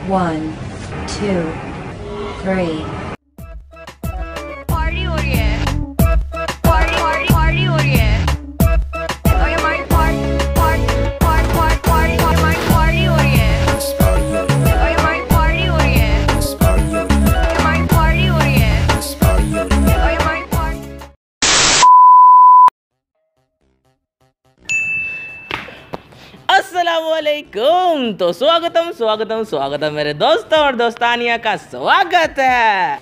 1, 2, 3. Party हो रही है, पार्टी हो रही है। और ये हमारी पार्टी हो रही है। और ये हमारी पार्टी हो रही है। हमारी पार्टी हो रही है। और हमारी पार्टी। अस्सलामुअलैकुम। तो स्वागतम मेरे दोस्तों और दोस्तानिया का स्वागत है।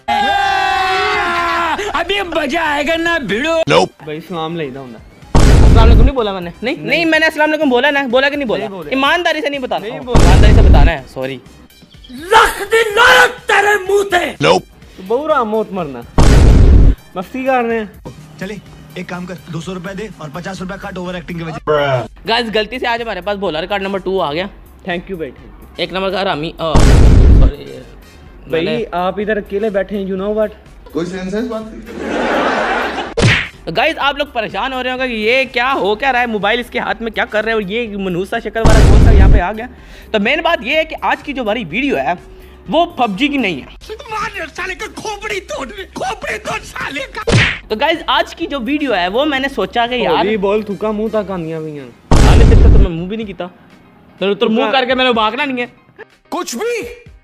अभी मजा आएगा ना भिड़ो। भाई सलाम लेना होता। अस्सलाम वालेकुम नहीं बोला मैंने। नहीं मैंने अस्सलाम वालेकुम बोला ना। बोला कि नहीं बोला? ईमानदारी से नहीं बताना। ईमानदारी से बताना है। सॉरी। रख दे लायक तेरे मुंह पे। बहुरा मौत मरना मस्ती कर रहे हैं। चले एक काम कर, 200 रुपए दे और 50 रुपए काट ओवर एक्टिंग के वजह। गाइस गलती से आज हमारे पास बॉलर कार्ड नंबर 2 आ गया। थैंक यू भाई। एक नंबर का रामी सॉरी भाई आप इधर अकेले बैठे हैं, यू नो व्हाट। कोई सेंस है इस बात की? गाइस आप लोग परेशान हो रहे होंगे कि ये क्या हो क्या रहा है, मोबाइल इसके हाथ में क्या कर रहे हैं और ये मनूसा शक्ल वाला कौन सा यहाँ पे आ गया। तो मेन बात ये है कि आज की जो हमारी वीडियो है वो पबजी की नहीं है। साले का खोपड़ी तोड़ साले का। तो गाइस आज की जो वीडियो है वो मैंने सोचा कि यार बोल थूका मुंह तक आनियां भी हैं। हाले तक तो मैं मुंह भी नहीं कीता। तो मुंह करके मैंने भागना नहीं है कुछ भी।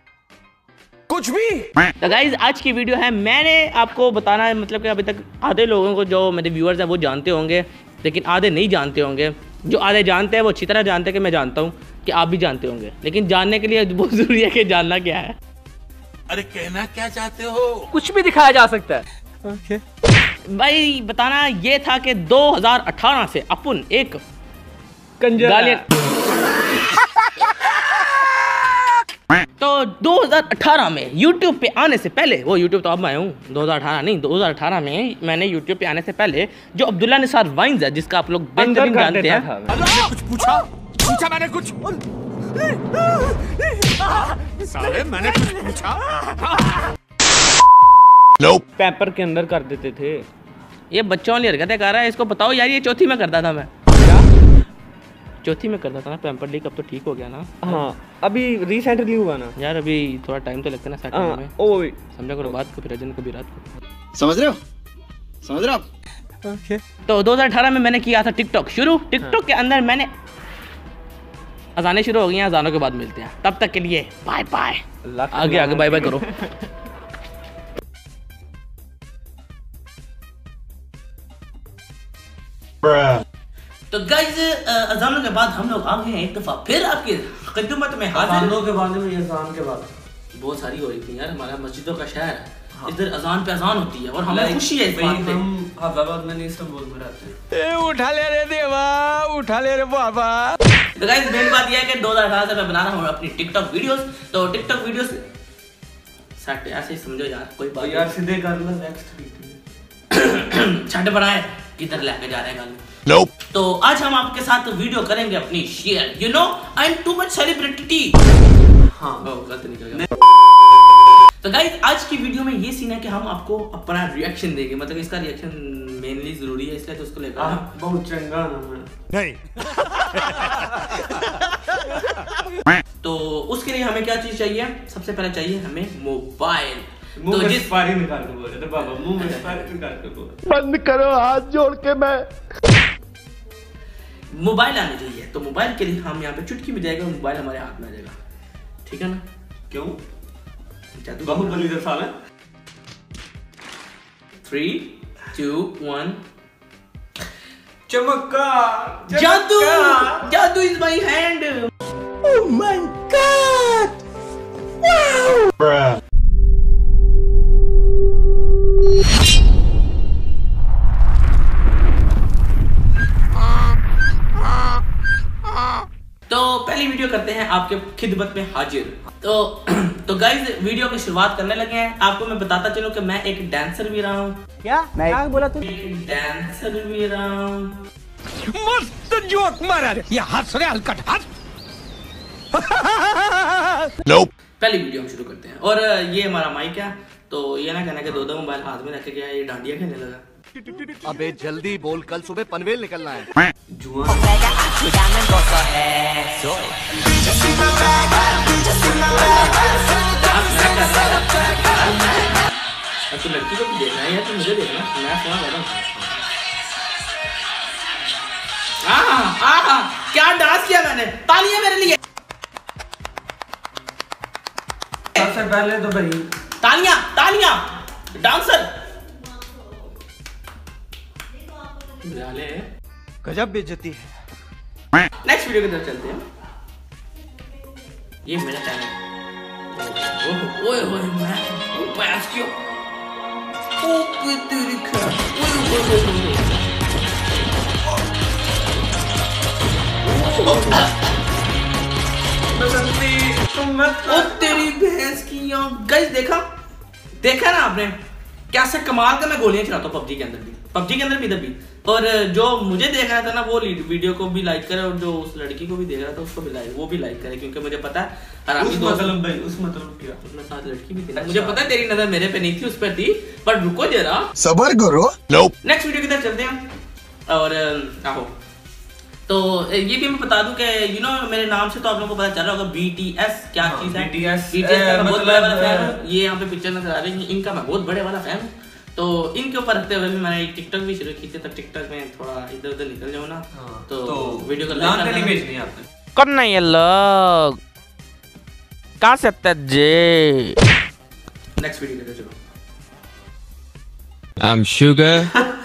तो गाइज आज की वीडियो है, मैंने आपको बताना है मतलब कि अभी तक आधे लोगों को जो मेरे व्यूअर्स हैं वो जानते होंगे, लेकिन आधे नहीं जानते होंगे। जो आधे जानते हैं वो अच्छी तरह जानते हैं कि मैं जानता हूँ कि आप भी जानते होंगे, लेकिन जानने के लिए बहुत जरूरी है कि जानना क्या है। अरे कहना क्या चाहते हो? कुछ भी दिखाया जा सकता है। भाई बताना ये था कि 2018 से अपन एक कंजर तो 2018 में YouTube पे आने से पहले, वो YouTube तो अब मैं हूँ, 2018 नहीं 2018 में मैंने YouTube पे आने से पहले जो अब्दुल्ला निसार वाइन्स है जिसका आप लोग बेहतरीन जानते हैं। कुछ पूछा मैंने कुछ साले मैंने कुछ पूछा। पेपर के अंदर कर देते थे। ये बच्चों वाली हरकतें कर रहा है, इसको बताओ यार। ये चौथी में करता था मैं। चौथी में करता था ना पैम्पर लीक, अब तो ठीक हो गया ना। हाँ अभी रिसेंटली हुआ ना यार, अभी थोड़ा टाइम तो लगता है ना सेटल में। ओए समझा करो बात को, फिर अजन कभी रात को। समझ रहे हो आप? तो 2018 में मैंने किया था टिकटॉक शुरू। टिकटॉक के अंदर मैंने अजानें शुरू हो गई हैं, अजानों के बाद मिलते हैं। तब तक के लिए बाय बाय। आगे बाय बाय करो। तो गाइस अजानों के बाद हम लोग आ गए हैं एक दफा फिर आपकी खिदमत में हाजिर। अजानों के बाद में अजान के बाद बहुत सारी हो रही थी यार, हमारा मस्जिदों का शहर है। इधर अजान पे अजान होती है और हमें खुशी है इस बात पे। हम हैदराबाद में नहीं, इस्तांबुल में रहते हैं। उठा ले रे देवा, उठा ले रे बाबा। तो गाइस मेन बात यह है कि 2018 से मैं बना रहा हूँ अपनी टिकटॉक वीडियोस। तो टिकटॉक वीडियोस सट ऐसे ही समझो यार, कोई बात यार सीधे कर लो नेक्स्ट। छठ बनाए किधर लेके जा रहे हैं गाली। तो आज हम आपके साथ वीडियो करेंगे अपनी share. You know I am too much celebrity. हाँ गलत निकल गया। तो गाइस आज की वीडियो में ये सीन है कि हम आपको अपना रिएक्शन देंगे, मतलब इसका रिएक्शन मेनली जरूरी है इसलिए तो उसको लेकर बहुत चंगा नाम है। नहीं तो उसके लिए हमें क्या चीज चाहिए? सबसे पहले चाहिए हमें मोबाइल। मुंह तो में जिस स्पारी निकाल के बोल रहे थे बाबा, मुंह में स्पारी निकाल के बोल। बंद करो हाथ जोड़ के। मैं मोबाइल आने चाहिए। तो मोबाइल के लिए हम यहाँ पे चुटकी में जाएगा, मोबाइल हमारे हाथ में आ जाएगा। ठीक है ना? क्यों? जादू बाहुबली का साल है। 3, 2, 1 चमत्कार। जादू जादू is my hand. Oh my God. तो पहली वीडियो करते हैं आपके खिदमत में हाजिर। तो गाइस वीडियो की शुरुआत करने लगे हैं। आपको मैं बताता चलूं कि मैं एक डांसर भी रहा हूँ। क्या बोला तू? एक डांसर भी रहा हूँ। मस्त जोक मारा रे। ये हंस रे हलकट हंस। पहली वीडियो हम शुरू करते हैं और ये हमारा माइक है। तो ये ना कहना कि 2 मोबाइल हाथ में रख के ये डांडिया खेलने लगा। अबे जल्दी बोल, कल सुबह पनवेल निकलना है। तो लड़की को भी देखना है या तो मुझे देखना, मैं फोन कर रहा हूँ। क्या डांस किया मैंने, तालियां मेरे लिए। सबसे पहले तो भाई तालियां तालियां डांसर। गजब बेइज्जती है। नेक्स्ट वीडियो की तरफ चलते हैं। ये मेरा चैनल। ओए ओए मैं बयास क्यों? ओ तेरी खैर। बसंती तुम मत ओ तेरी भैंस की। गाइस देखा ना आपने कैसे कमाल का मैं गोलियां चलाता हूँ पबजी के अंदर भी, इधर भी। और जो मुझे देख रहा था ना वो वीडियो को भी लाइक करे, और जो उस लड़की को भी देख रहा था उसको भी वो भी लाइक करे, क्योंकि मुझे पता है उस मतलब क्या अपने साथ लड़की भी थी। मुझे पता है तेरी नजर मेरे पे नहीं थी, उस पर थी। बट रुको जरा, सबर करो। नेक्स्ट वीडियो की तरफ चलते हैं। और आहो, तो ये भी मैं बता दूं कि मेरे नाम से तो आप लोगों को पता चल रहा होगा BTS क्या चीज है। BTS का बहुत बड़ा वाला फैन हूं। ये यहाँ पे पिक्चर नजर आ रही है, इनका मैं बहुत बड़े वाला फैन हूं। तो इनके ऊपर रखते हुए भी मैंने एक टिकटॉक भी शुरू की थी, तो टिकटॉक में थोड़ा इधर उधर निकल जाओ ना, तो वीडियो को लाइक करना। भेजनी आपने कौन नहीं ये लोग का सकते जे। नेक्स्ट वीडियो के चलो। I'm sugar.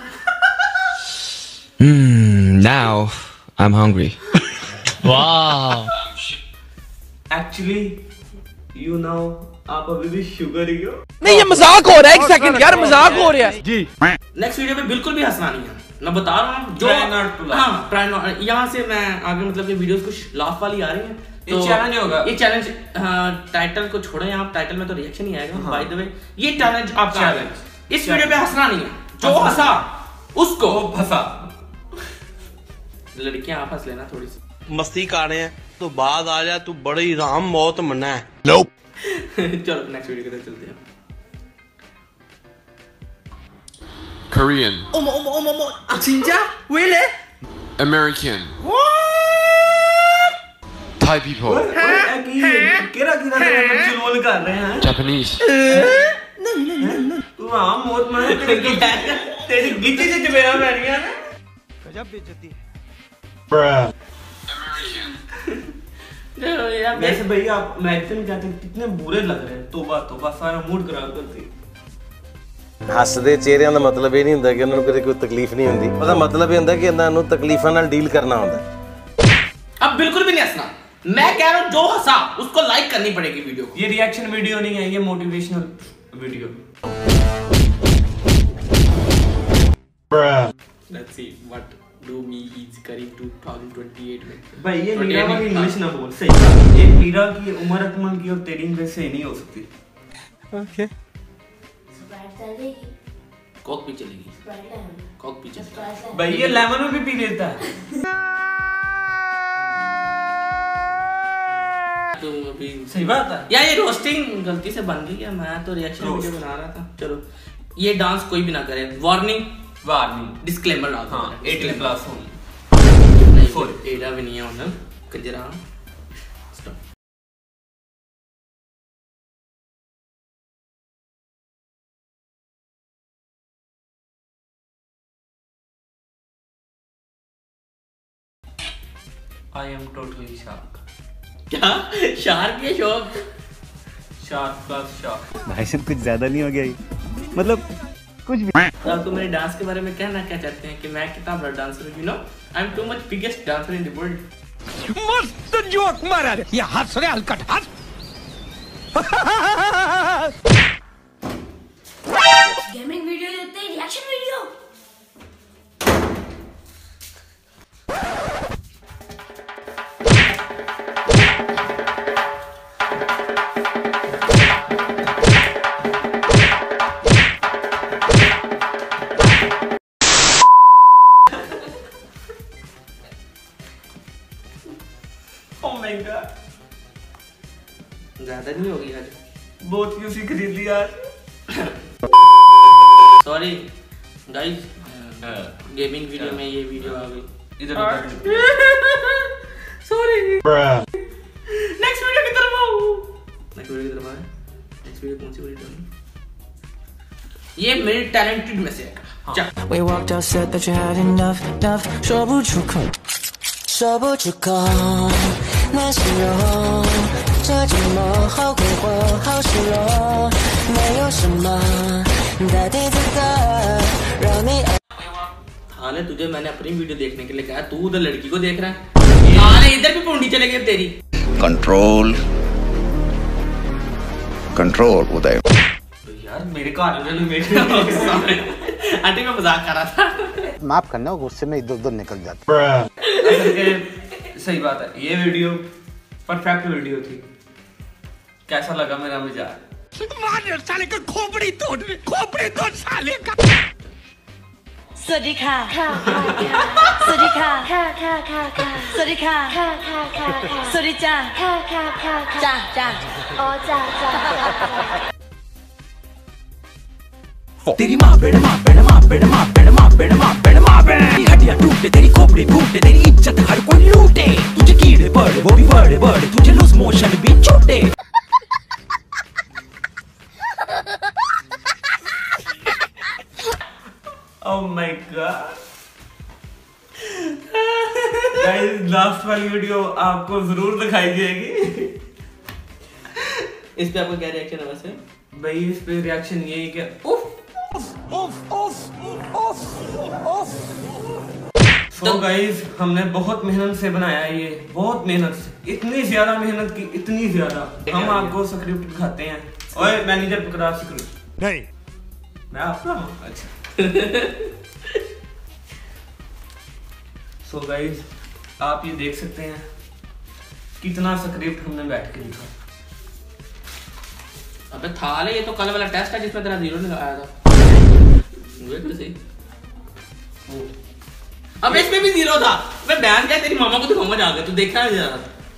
Now I'm hungry. Wow. Actually, आप अभी भी शुगर ही हो। नहीं ये मजाक हो रहा है, एक सेकंड यार, मजाक हो रहा है जी। नेक्स्ट वीडियो पे बिल्कुल भी हंसना नहीं है, मैं बता रहा हूँ। जो यहाँ से मैं आगे मतलब कि वीडियोस कुछ लाफ वाली आ रही है, तो चैलेंज होगा। ये चैलेंज टाइटल को छोड़ो, यहाँ टाइटल में तो रिएक्शन ही आएगा। बाय द वे ये चैलेंज आपका चैलेंज, इस वीडियो पे हंसना नहीं है। जो हंसा उसको फंसा। लड़कियां आप हंस लेना थोड़ी सी। मस्ती कर रहे हैं तो बाद आ जा, तू बड़ी राम मौत मना है। चलो नेक्स्ट वीडियो की तरफ चलते हैं। Korean. 진짜? 왜? American. Thai people. केरा चुलबुल कर रहे हैं। Japanese. तू आम मौत मना, तेरी गिच्ची से चमेरा बैठ गया ना। गजब बेइज्जती है। वैसे भैया आप मैथन कहते हैं कितने बुरे लग रहे हैं। तौबा तौबा, सारा मूड खराब करती। ਹੱਸਦੇ ਚਿਹਰਿਆਂ ਦਾ ਮਤਲਬ ਇਹ ਨਹੀਂ ਹੁੰਦਾ ਕਿ ਉਹਨਾਂ ਨੂੰ ਕਦੇ ਕੋਈ ਤਕਲੀਫ ਨਹੀਂ ਹੁੰਦੀ। ਉਹਦਾ ਮਤਲਬ ਇਹ ਹੁੰਦਾ ਕਿ ਇਹਨਾਂ ਨੂੰ ਤਕਲੀਫਾਂ ਨਾਲ ਡੀਲ ਕਰਨਾ ਹੁੰਦਾ। अब बिल्कुल भी नहीं हंसना, मैं कह रहा हूँ जो हंसा उसको लाइक करनी पड़ेगी वीडियो। ये रिएक्शन वीडियो नहीं है, ये motivational video. Let's see what do me is करीब 2028 में। भाई ये मीरा वाली इंग्लिश ना बोल, सही ये मीरा की उम्र अकमल की और तेरी इंग्लिश सही नहीं हो सकती। ओके कोक भी चलेगी, कोक भी चलेगी। भाई ये लेमन में भी पी लेता है। तुम अभी सही बात है यार, ये रोस्टिंग गलती से बन गई है। मैं तो रिएक्शन वीडियो बना रहा था। चलो ये डांस कोई भी ना करे, वार्निंग डिस्क्लेमर डाल दो। 18 प्लस हो नहीं, एडा भी नहीं है उन्हें कंजरा। Stop. I am totally shocked। क्या शार्क के शौक? Shark plus shock. भाई साहब कुछ ज्यादा नहीं हो गया ये? मतलब कुछ भी। तो मेरे डांस के बारे में कहना क्या चाहते हैं कि मैं कितना बड़ा डांसर हूँ। I am too much biggest dancer in the world. मस्त जोक मारा रे, ये हंस रे हलकट हंस। गेमिंग वीडियो देते हैं, reaction video. Oh my God। ज्यादा नहीं होगी आज, बहुत यूसी खरीद लिया आज। सॉरी गाइस, गेमिंग वीडियो में ये वीडियो आ गई। इधर सॉरी। नेक्स्ट वीडियो की तरफ आओ। नेक्स्ट वीडियो की तरफ आए। नेक्स्ट वीडियो कौन सी वीडियो है? ये मेरी टैलेंटेड में से है। We walked out, said that you had enough, enough. 说不出口，说不出口，难形容。这寂寞好困惑，好失落，没有什么代替这个让你。 हाले तुझे मैंने अपनी वीडियो देखने के लिए कहा, तू उधर लड़की को देख रहा है। हाले इधर भी पूंडी चले गई तेरी। Control control Uday. तो यार मेरे घर वाले ने मेरे आंटी मैं मजाक कर रहा था। माफ करना, गुस्से में इधर उधर निकल जाता। सही बात है, ये वीडियो परफेक्ट वीडियो थी। कैसा लगा मेरा मजाक? साले का खोपड़ी तोड़ साले का। สวัสดีค่ะสวัสดีค่ะสวัสดีค่ะสวัสดีจ้าจ้าอ๋อจ้า तेरी माँ बेड़ माँ बेड़ माँ बेड़ माँ बेड़ माँ बेड़ माँ बेड़ माँ बेड़ हड्डियाँ टूटे, तेरी खोपड़ी फूटे, तेरी इज्जत हर कोई लूटे। तुझे कीड़े पड़े, वो भी बड़े बड़े, तुझे लूज मोशन भी छूटे। Oh my God! Guys, last वाली वीडियो आपको जरूर दिखाई जाएगी। इस पे आपका क्या रिएक्शन है वैसे? भाई इस पे रिएक्शन ये है कि तो गाइस हमने बहुत मेहनत से बनाया है ये, बहुत मेहनत से, इतनी ज्यादा मेहनत की, इतनी ज्यादा। हम आपको स्क्रिप्ट दिखाते हैं। ओए मैनेजर पकड़ा स्क्रिप्ट। नहीं मैं आपका हूँ। अच्छा सो गाइस आप ये देख सकते हैं कितना स्क्रिप्ट हमने बैठ के लिखा। अबे थाले ये तो कल वाला टेस्ट है जिसमें तेरा 0 निकल आया था। वेट तो सही। अब इसमें भी 0 था। मैं बयान क्या तेरी मामा को दिखाऊंगा जाकर, तू देखना है जरा।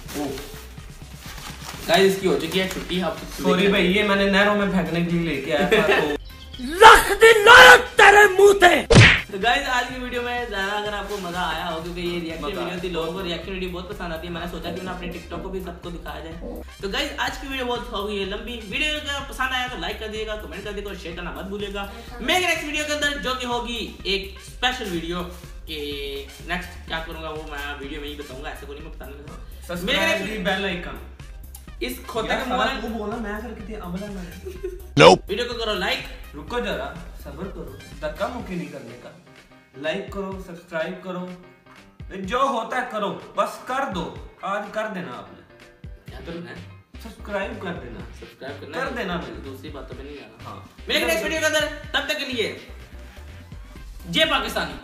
गाइस इसकी हो चुकी है छुट्टी। आप सॉरी भाई, ये मैंने नहरों में फेंकने के लिए लेके आया था। रख दे लायक तेरे मुंह पे। तो गाइस आज की वीडियो में ज़्यादा अगर आपको मजा आया हो, क्योंकि ये रिएक्शन वीडियो थी, लोगों को रिएक्शन वीडियो बहुत पसंद आती है, मैंने सोचा कि ना अपने टिकटॉक को भी सबको दिखाया जाए। तो गाइस आज की वीडियो बहुत हो गई है लंबी। वीडियो अगर पसंद आया तो लाइक कर दिएगा, कमेंट कर दिएगा और शेयर करना मत भूलिएगा। मैं नेक्स्ट वीडियो के अंदर जो कि होगी एक स्पेशल वीडियो कि नेक्स्ट क्या करूँगा वो मैं वीडियो में ही बताऊँगा, ऐसे को नहीं मैं बताने लगा। बेल आइकन इस खोते के मोबाइल को बोला मैं करके थी अमला में। वीडियो को करो लाइक। रुको जरा सब्र करो, धक्का मुक्की नहीं करने का। लाइक करो, सब्सक्राइब करो, जो होता है करो, बस कर दो। आज कर देना आपने। क्या करना है? सब्सक्राइब कर देना, सब्सक्राइब करना कर देना। दूसरी बातों पे नहीं जाना। हाँ मिलेंगे नेक्स्ट वीडियो के अंदर, तब तक के लिए जय पाकिस्तानी।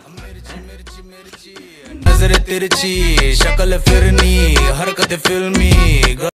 नजर तिरछी, शक्ल फिरनी, हरकत फिल्मी।